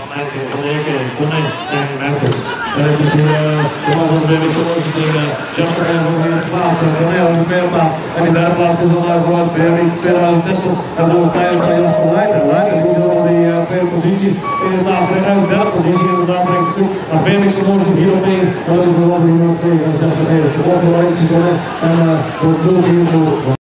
van Nijken, Van Eke, Tonne en Merkel. Dus de man van de Wikkelmoortje tegen Jasper en voor de plaats. Toneel in de tweede en in de derde plaats is dan voor het Berry Spera Tessel. En door het tijd van Jasper Leijden. Leijden moet dan die tweede positie in het nagerecht uit de derde positie in het nagerecht toe. Maar Berry Spera hier op 1. Dat is wel weer iemand tegen 6 meter. De volgende en voor het 0-4.